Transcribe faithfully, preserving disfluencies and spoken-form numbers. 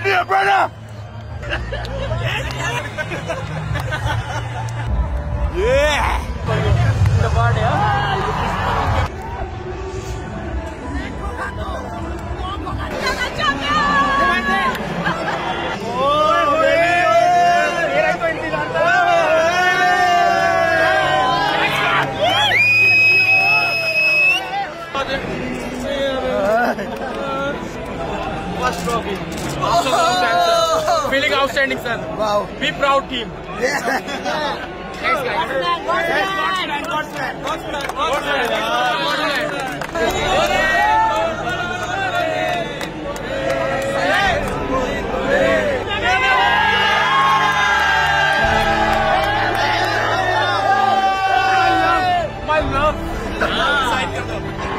Come here, brother! Yeah! First trophy. After long time, sir. Feeling outstanding, sir. Wow. Be proud, team. Yeah. Thanks, guys. God's plan. God's plan. God's plan. My love. My love.